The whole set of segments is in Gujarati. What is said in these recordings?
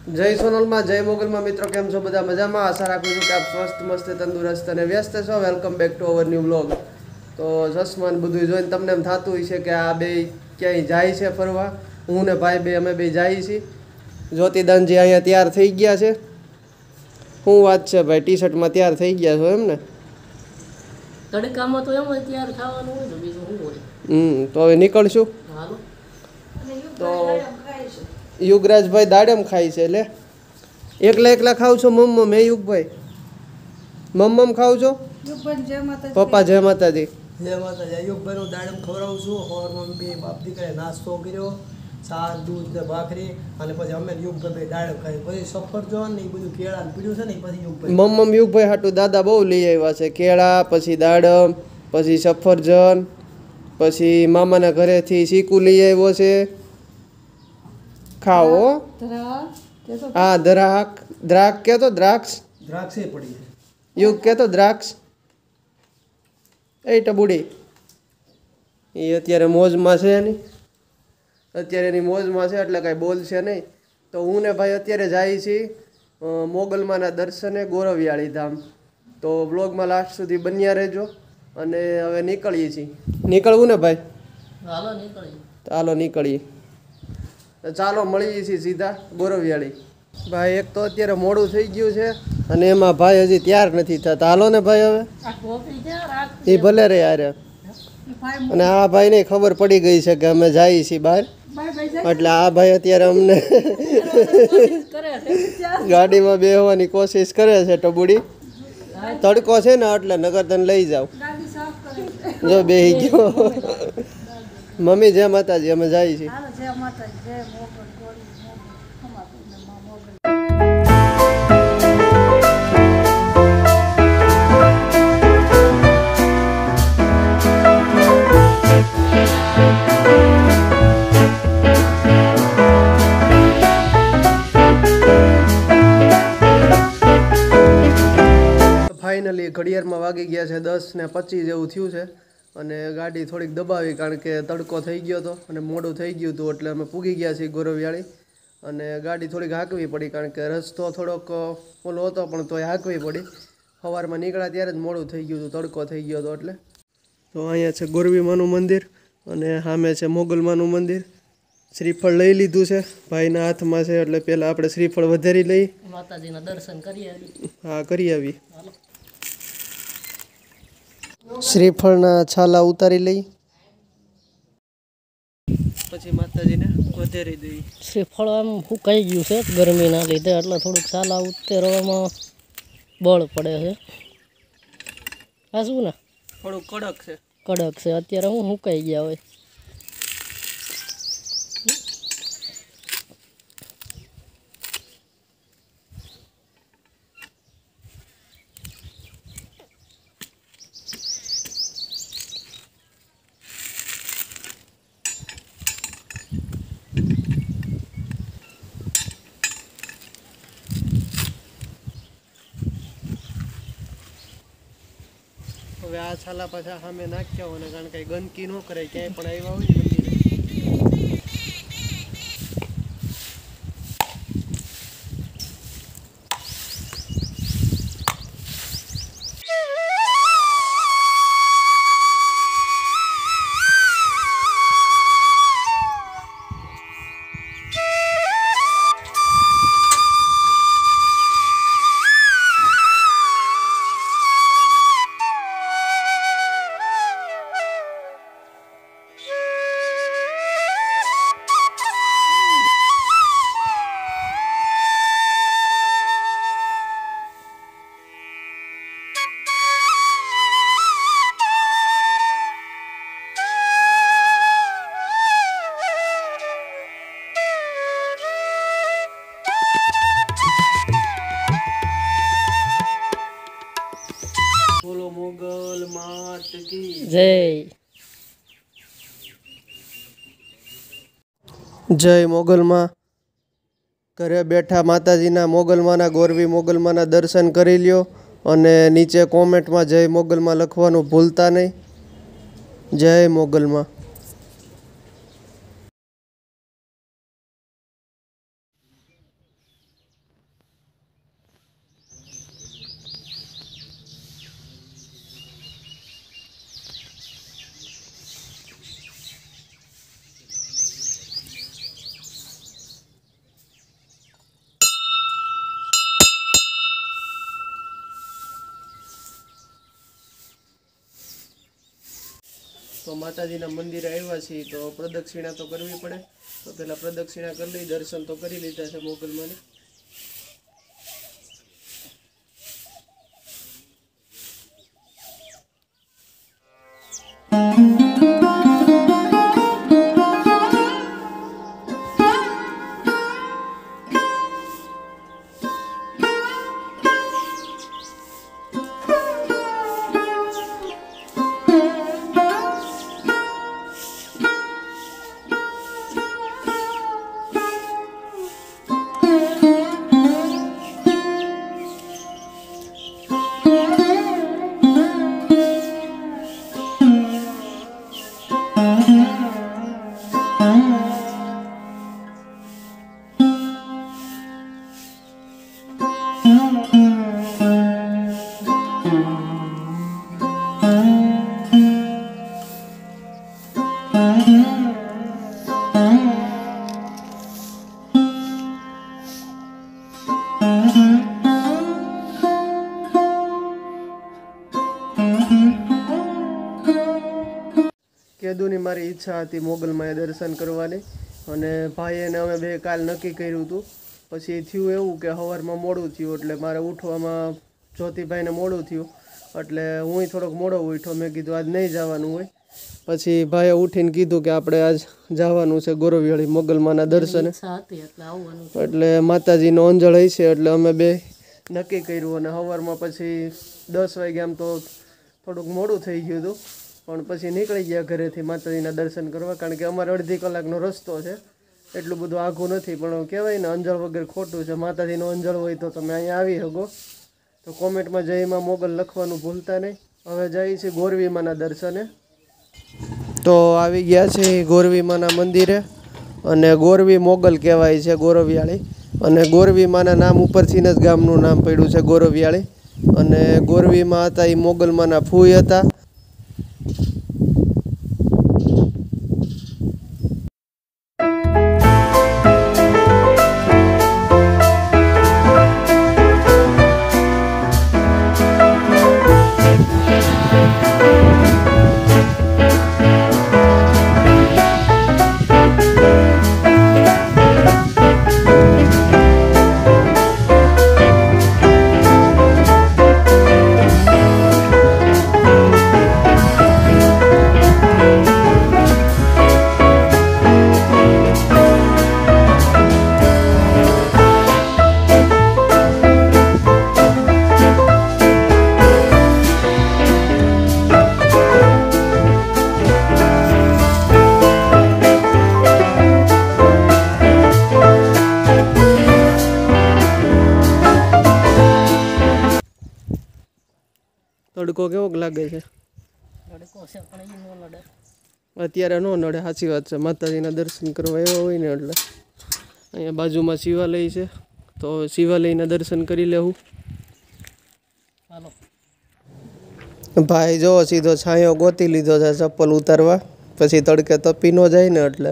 जय सोनल में जय मोगल में मित्रों केम छो बधा मजा में आशा राखुं छुं कि आप स्वस्थ मस्त तंदुरस्त और व्यस्त छो। Welcome back to our new vlog. तो जसमान બધું જોઈને તમને એમ થાતું હોય છે કે આ બે ક્યાંય જાય છે ફરવા। હું ને ભાઈ બે અમે બે જાય છીએ। જ્યોતિદાનજી અહીંયા તૈયાર થઈ ગયા છે। શું વાત છે ભાઈ, ટી શર્ટમાં તૈયાર થઈ ગયા છો એમ ને? તડકામાં તો એમ જ તૈયાર થવાનું હોય ને, બીજું શું હોય। તો હવે નીકળશું। હાલો તો યુગરાજભાઈ દાડમ ખાય છે। લે એકલા એકલા ખાવ છો મમ્મ? મેં યુગભાઈ મમ્મ ખાવ છો? પપ્પા જય માતાજી। જય માતાજી। યુગભાઈ નું દાડમ ખવડાવું છું। હોરમાં બે બાપ દીકરાએ નાસ્તો કર્યો, શાક દૂધ ને ભાખરી, અને પછી અમે યુગભાઈ દાડમ ખાઈ, પછી સફરજન ને એ બધું કેળા પીડ્યું છે ને, પછી યુગભાઈ મમ્મ યુગભાઈ હાટું દાદા બહુ લઈ આવ્યા છે। કેળા, પછી દાડમ, પછી સફરજન, પછી મામાના ઘરેથી ચીકુ લઈ આવ્યો છે। ખાઓ। હા દ્રાક્ષ કહેતો, દ્રાક્ષ દ્રાક્ષે પડી છે। યુગ કહેતો દ્રાક્ષ। એ ટબુડી એ અત્યારે મોજમાં છે નહીં, અત્યારે એની મોજમાં છે એટલે કાંઈ બોલશે નહીં। તો હું ને ભાઈ અત્યારે જાય છીએ મોગલમાના દર્શને ગોરવિયાળી ધામ। તો વ્લોગમાં લાસ્ટ સુધી બન્યા રહેજો અને હવે નીકળીએ છીએ। નીકળવું ને ભાઈ? હાલો નીકળીએ। ચાલો નીકળીએ। તો ચાલો મળીએ છીએ સીધા ગોરવિયાળી। ભાઈ એક તો અત્યારે મોડું થઈ ગયું છે અને એમાં ભાઈ હજી તૈયાર નથી થતા। હાલો ને ભાઈ હવે એ ભલે રે યાર। અને આ ભાઈને ખબર પડી ગઈ છે કે અમે જઈએ છીએ બહાર, એટલે આ ભાઈ અત્યારે અમને ગાડીમાં બેસવાની કોશિશ કરે છે। ટબુડી તડકો છે ને એટલે નગર તને લઈ જાવ। જો બેહી ગયો। મમ્મી જય માતાજી, અમે જઈએ છીએ। ફાઇનલી ઘડિયાળમાં વાગી ગયા છે 10:25 જેવું થયું છે અને ગાડી થોડીક દબાવી કારણ કે તડકો થઈ ગયો હતો અને મોડું થઈ ગયું હતું, એટલે અમે પૂગી ગયા છીએ ગોરવિયાળી। અને ગાડી થોડીક હાંકવી પડી કારણ કે રસ્તો થોડોક ઓલો હતો પણ તોય હાંકવી પડી। સવારમાં નીકળ્યા ત્યારે જ મોડું થઈ ગયું હતું, તડકો થઈ ગયો હતો એટલે। તો અહીંયા છે ગોરવીમાનું મંદિર અને સામે છે મોગલમાનું મંદિર। શ્રીફળ લઈ લીધું છે ભાઈના હાથમાં છે, એટલે પહેલાં આપણે શ્રીફળ વધારી લઈ, માતાજીના દર્શન કરી આવી। હા કરી આવી। શ્રીફળના છાલા ઉતારી લઈ, પછી માતાજીને વધારી દઈ। શ્રીફળ આમ સુકાઈ ગયું છે ગરમીના લીધે, એટલે થોડુંક સાલા ઉતારવામાં બળ પડે છે। આ શું ને થોડું કડક છે, કડક છે, અત્યારે હું સુકાઈ ગયા હોય। હવે આ છાલા પાછા સામે નાખ્યા હોય ને, કારણ કે ગંદકી ન કરે ક્યાંય પણ આવ્યા હોય મંદિરે। બોલો મોગલ માત કી જય। જય મોગલમાં। ઘરે બેઠા માતાજીના મોગલમાના ગોરવી મોગલમાના દર્શન કરી લ્યો અને નીચે કોમેન્ટમાં જય મોગલમાં લખવાનું ભૂલતા નહીં। જય મોગલમાં। તો માતાજીના મંદિરે આવ્યા છીએ તો પ્રદક્ષિણા તો કરવી પડે, તો પહેલાં પ્રદક્ષિણા કરી લઈ, દર્શન તો કરી લીધા છે મોગલમાંને. કેદુની મારી ઈચ્છા હતી મોગલમાં દર્શન કરવાની, અને ભાઈને અમે બે કાલ નક્કી કર્યું હતું. પછી થયું એવું કે સવારમાં મોડું થયું એટલે મારે ઉઠવામાં જ્યોતિભાઈને મોડું થયું, એટલે હું થોડોક મોડો ઉઠ્યો. મેં કીધું આજ નહીં જવાનું હોય. પછી ભાઈએ ઉઠીને કીધું કે આપણે આજ જવાનું છે ગોરવિયાળી મોગલમાના દર્શને, એટલે માતાજીનો અંજળ હશે એટલે અમે બે નક્કી કર્યું. અને સવારમાં પછી 10 વાગે આમ તો થોડુંક મોડું થઈ ગયું હતું, પણ પછી નીકળી ગયા ઘરેથી માતાજીના દર્શન કરવા, કારણ કે અમારે અડધી કલાકનો રસ્તો છે, એટલું બધું આઘું નથી. પણ કહેવાય ને અંજળ વગર ખોટું છે, માતાજીનો અંજળ હોય તો તમે અહીંયા આવી શકો. તો કોમેન્ટમાં જયમાં મોગલ લખવાનું ભૂલતા નહીં. હવે જઈએ છીએ ગોરવીમાના દર્શને. તો આવી ગયા છે ગોરવીમાના મંદિરે, અને ગોરવી મોગલ કહેવાય છે ગોરવિયાળી, અને ગોરવીમાના નામ ઉપરથી જ ગામનું નામ પડ્યું છે ગોરવિયાળી. અને ગોરવીમાં હતા એ મોગલમાના ફૂઈ હતા. તડકો કેવો લાગે છે? અત્યારે ન નડે, સાચી વાત છે. માતાજીના દર્શન કરવા એવા હોય ને એટલે. અહીંયા બાજુમાં શિવાલય છે, તો શિવાલયના દર્શન કરી લેવું. ભાઈ જો સીધો છાંયો ગોતી લીધો છે ચપ્પલ ઉતારવા, પછી તડકે તપી ન જાય ને એટલે.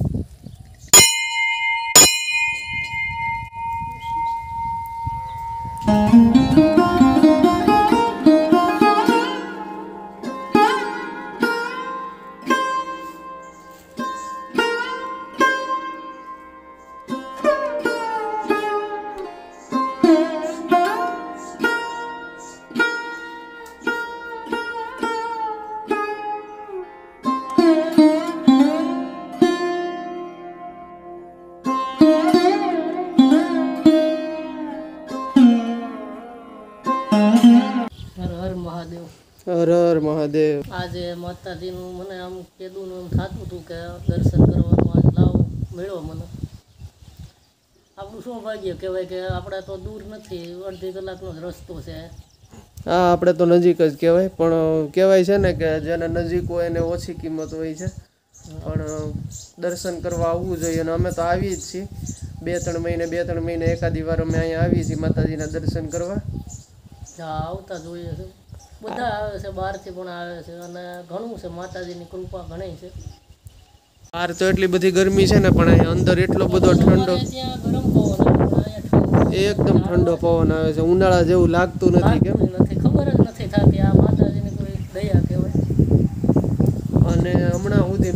હર હર મહાદેવ. આજે માતાજીનું મને આમ કેદુનું એમ થતું હતું કે દર્શન કરવાનું આજ લાવો મળ્યો મને. આપણું સૌભાગ્ય કહેવાય કે આપણે તો દૂર નથી, અડધી કલાકનો જ રસ્તો છે. હા, આપણે તો નજીક જ કહેવાય, પણ કહેવાય છે ને કે જેને નજીક હોય એને ઓછી કિંમત હોય છે. પણ દર્શન કરવા આવવું જોઈએ, અને અમે તો આવી જ છીએ 2-3 મહિને એકાદી વાર અમે અહીંયા આવીએ છીએ માતાજીના દર્શન કરવા. આવતા જોઈએ છે, બધા આવે છે, બહારથી પણ આવે છે, અને ઘણું છે, માતાજીની કૃપા ઘણી છે. બહાર તો એટલી બધી ગરમી છે ને, પણ અહીંયા અંદર એટલો બધો ઠંડો, ત્યાં ગરમ પવન, એકદમ ઠંડો પવન આવે છે. ઉનાળા જેવું લાગતું નથી. કેમ નથી ખબર જ નથી થતી, આ માતાજીની કોઈ દયા કહેવાય. અને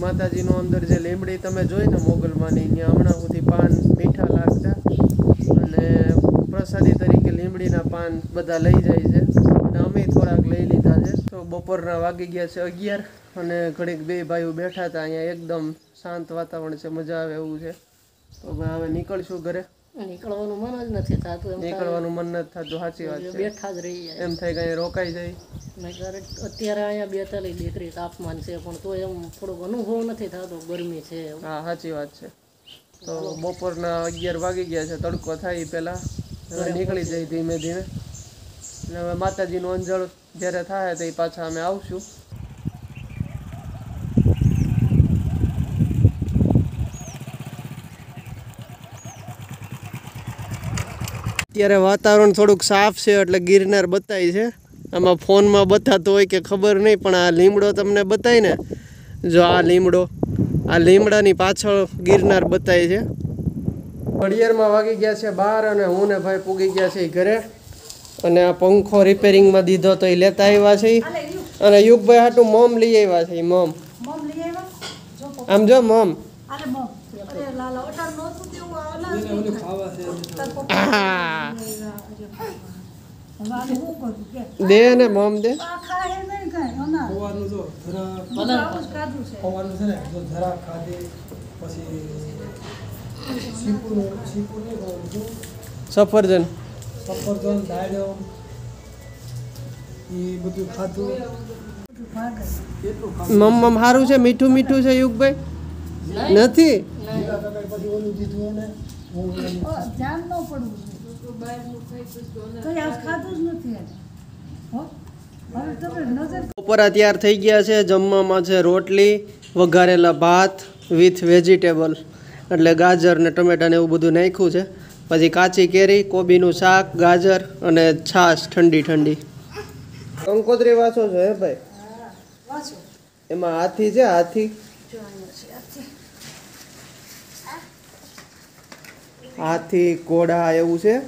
માતાજીનો અંદર જે લીમડી તમે જોઈ ને મોગલમાંની ત્યાં હમણાં સુધી પાન મીઠા લાગતા અને પ્રસાદી તરીકે લીમડીના પાન બધા લઈ જાય છે અને અમે થોડાક લઈ લીધા છે. તો બપોરના વાગી ગયા છે 11 અને ઘડીક બે ભાઈઓ બેઠા હતા અહીંયા. એકદમ શાંત વાતાવરણ છે, મજા આવે એવું છે. તો હવે નીકળશું ઘરે. નીકળવાનું મન જ નથી થતું, એમ નીકળવાનું મન નથી થતું, સાચી વાત છે. બેઠા જ રહી જાય એમ થાય કે અહીંયા રોકાઈ જાય. અત્યારે અહીંયા 42 ડિગ્રી તાપમાન છે પણ તો એમ થોડોક અનુભવ નથી થતો ગરમી છે. હા સાચી વાત છે. તો બપોરના 11 વાગી ગયા છે. તડકો થાય પહેલાં હવે નીકળી જાય ધીમે ધીમે. અને હવે માતાજીનું અંજળ જ્યારે થાય તો પાછા અમે આવશું. અત્યારે વાતાવરણ થોડુંક સાફ છે એટલે ગિરનાર બતાય છે. આમાં ફોનમાં બતાતો હોય કે ખબર નહીં, પણ આ લીમડો તમને બતાય ને, જો આ લીમડાની પાછળ ગિરનાર બતાય છે. ઘડિયાળમાં વાગી ગયા છે 12 અને હું ને ભાઈ પૂગી ગયા છે ઘરે. અને આ પંખો રિપેરિંગમાં દીધો તો એ લેતા આવ્યા છે. અને યુગભાઈ હાટું મોમ લઈ આવ્યા છે. મોમ આમ જો મોમ દે ને મોમ દે. સફરજન દાડમ એ બધું ખાધું. મમ સારું છે, મીઠું મીઠું છે યુગભાઈ? નથી પછી ઓલું દીધું એને ધ્યાન ન પડવું કઈ આજ ખાધું જ નથી. હવે તમે નજર બપોરા તૈયાર થઈ ગયા છે. જમવામાં છે રોટલી, વઘારેલા ભાત વિથ વેજીટેબલ, એટલે ગાજર ને ટમેટા ને એવું બધું નાખ્યું છે. પછી કાચી કેરી, કોબીનું શાક, ગાજર અને છાશ ઠંડી ઠંડી. કંકોત્રી વાંચો છો હે ભાઈ? વાંચો એમાં હાથી છે, હાથી હાથી ઘોડા એવું છે.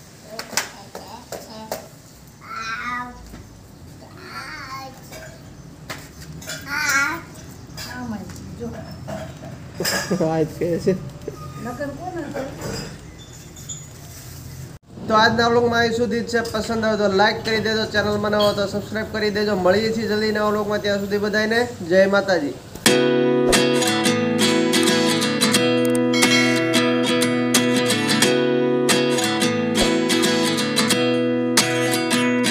વાત કહે છે. લગન કોને તો આજના વ્લોગમાં અહીં સુધી જ છે. પસંદ આવે તો લાઈક કરી દેજો, ચેનલમાં નવા તો સબસ્ક્રાઈબ કરી દેજો. મળીએ છીએ જલ્દી નવા વ્લોગમાં. ત્યાં સુધી બધાને જય માતાજી.